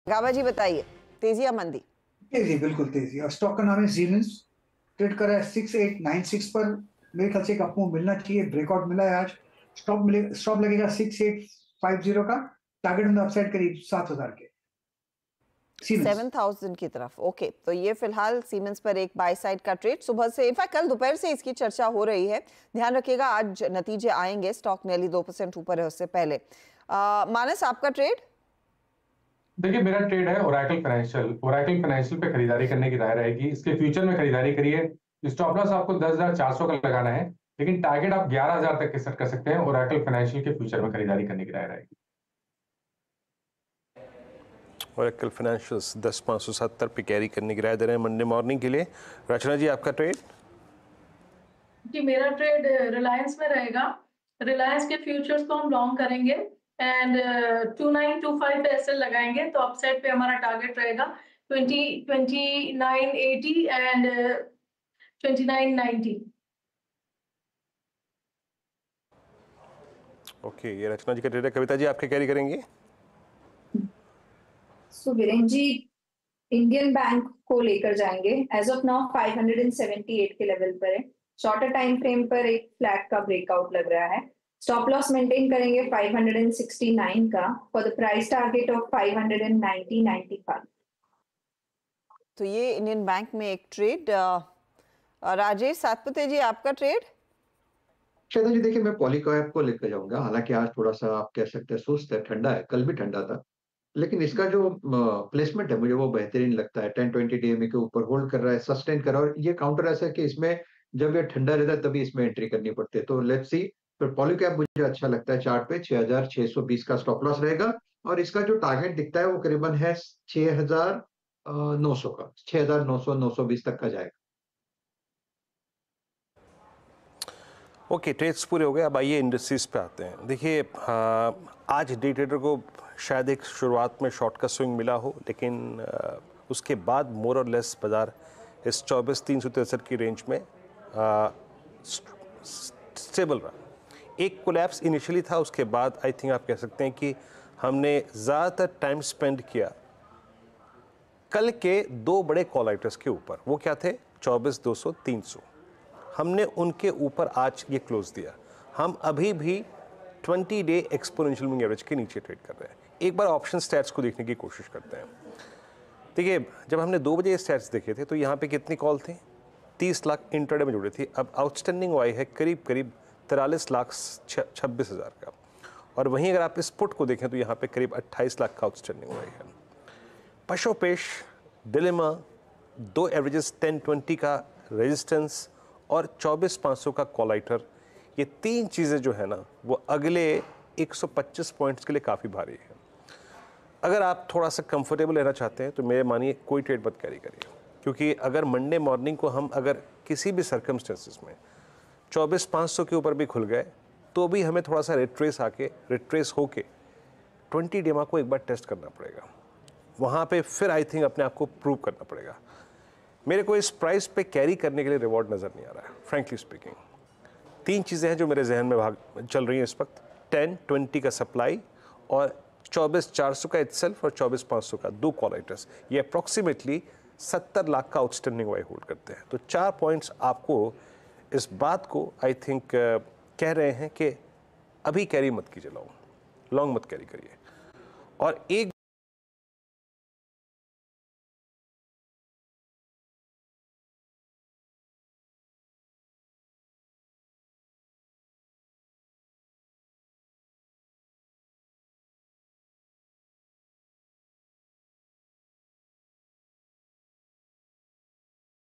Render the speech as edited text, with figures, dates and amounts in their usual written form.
गाबा जी बताइए, तेजी या मंदी? तेजी, बिल्कुल तेजी। और स्टॉक का नाम है सीमेंस, ट्रेड कर रहा है 6896 पर। मेरे ख्याल से एक आपको मिलना चाहिए, ब्रेकआउट मिला है आज। स्टॉप लगेगा 6850 का। टारगेट ऑन द अपसाइड करीब 7000 के। सीमेंस 7000 की तरफ। ओके, तो ये फिलहाल सीमेंस पर एक बाय साइड का ट्रेड सुबह से, इनफैक्ट कल दोपहर से इसकी चर्चा हो रही है। ध्यान रखिएगा, आज नतीजे आएंगे, स्टॉक नेली 2% ऊपर है उससे पहले। मानस, आपका ट्रेड? देखिए, मेरा ट्रेड है ओरेकल फाइनेंशियल पे खरीदारी करने की राय रहेगी। इसके फ्यूचर में खरीदारी करिए। स्टॉप लॉस आपको 10,400 का लगाना है, लेकिन टारगेट आप 11,000 तक के सेट कर सकते हैं। ओरेकल फाइनेंशियल के फ्यूचर में खरीदारी करने की राय रहेगी। ओरेकल फाइनेंशियल्स 10,570 पे कैरी करने की राय दे रहे हैं मंडे मॉर्निंग के लिए। रचना जी, आपका ट्रेड? जी, मेरा ट्रेड रिलायंस में रहेगा। रिलायंस के फ्यूचर्स को हम लॉन्ग करेंगे एंड 2925 पे एसएल लगाएंगे, तो अपसाइड पे हमारा टारगेट रहेगा 2980 एंड 2990। ओके, ये रचना जी का ट्रेड है। कविता जी, आपके कैरी करेंगे? So Viren ji Indian bank को लेकर जाएंगे। एज ऑफ नाउ 578 के लेवल पर है। शॉर्टर टाइम फ्रेम पर एक फ्लैट का ब्रेकआउट लग रहा है। स्टॉप लॉस मेंटेन करेंगे 569 का for the price target of 590-95। तो ये इंडियन बैंक में एक ट्रेड। राजेश सातपुते जी, आपका ट्रेड? श्वेता जी, देखिए मैं पॉलीकैब को लेकर जाऊंगा। हालांकि आज थोड़ा सा आप कह सकते हैं सुस्त है, ठंडा है, कल भी ठंडा था, लेकिन इसका जो प्लेसमेंट है मुझे वो बेहतरीन लगता है। 10-20 डीएमए के ऊपर होल्ड कर रहा है, सस्टेन कर रहा है। और ये काउंटर ऐसा है कि इसमें जब ये ठंडा रहता है तभी इसमें एंट्री करनी पड़ती है। तो लेट्स सी। पर पॉलीकैब मुझे अच्छा लगता है। चार्ट पे 6620 का स्टॉप लॉस रहेगा और इसका जो टारगेट दिखता है वो करीबन है 6900 का। 6900 920 तक का जाएगा। ओके, ट्रेड्स पूरे हो गए। अब आइए इंडस्ट्रीज पे आते हैं। देखिए, आज डे ट्रेडर को शायद एक शुरुआत में शॉर्ट का स्विंग मिला हो, लेकिन उसके बाद मोर और लेस बाजार इस 24,363 की रेंज में स्टेबल रहा। एक कोलैप्स इनिशियली था, उसके बाद आई थिंक आप कह सकते हैं कि हमने ज़्यादातर टाइम स्पेंड किया कल के दो बड़े कॉल आइटर्स के ऊपर। वो क्या थे? 24,200, 300। हमने उनके ऊपर आज ये क्लोज दिया। हम अभी भी 20 डे एक्सपोनेंशियल मूविंग एवरेज के नीचे ट्रेड कर रहे हैं। एक बार ऑप्शन स्टैट्स को देखने की कोशिश करते हैं। देखिए, जब हमने 2 बजे स्टैट्स देखे थे तो यहाँ पे कितनी कॉल थी? 30 लाख इंट्राडे में जुड़े थी। अब आउटस्टैंडिंग वाई है करीब 43,26,000 का। और वहीं अगर आप इस पुट को देखें तो यहाँ पे करीब 28 लाख का आउटस्टैंडिंग वाई है। पशोपेश डिलेमा, 2 एवरेजेस 10-20 का रेजिस्टेंस और 24,500 का कॉल आइटर, ये 3 चीज़ें जो है ना वो अगले 125 पॉइंट्स के लिए काफ़ी भारी है। अगर आप थोड़ा सा कंफर्टेबल रहना चाहते हैं तो मेरे मानिए कोई ट्रेड मत कैरी करिए, क्योंकि अगर मंडे मॉर्निंग को हम अगर किसी भी सर्कमस्टेंसेस में 24,500 के ऊपर भी खुल गए तो भी हमें थोड़ा सा रिट्रेस होके 20 डेमा को एक बार टेस्ट करना पड़ेगा। वहाँ पे फिर आई थिंक अपने आप को प्रूव करना पड़ेगा। मेरे को इस प्राइस पे कैरी करने के लिए रिवॉर्ड नज़र नहीं आ रहा है, फ्रैंकली स्पीकिंग। 3 चीज़ें हैं जो मेरे जहन में चल रही हैं इस वक्त। 10-20 का सप्लाई और 24,400 का इटसेल्फ और 24,500 का 2 कॉल आइटर्स। ये अप्रॉक्सीमेटली 70 लाख का आउटस्टैंडिंग वाई होल्ड करते हैं। तो 4 पॉइंट्स आपको इस बात को आई थिंक कह रहे हैं कि अभी कैरी मत कीजिए, लॉन्ग मत कैरी करिए। और एक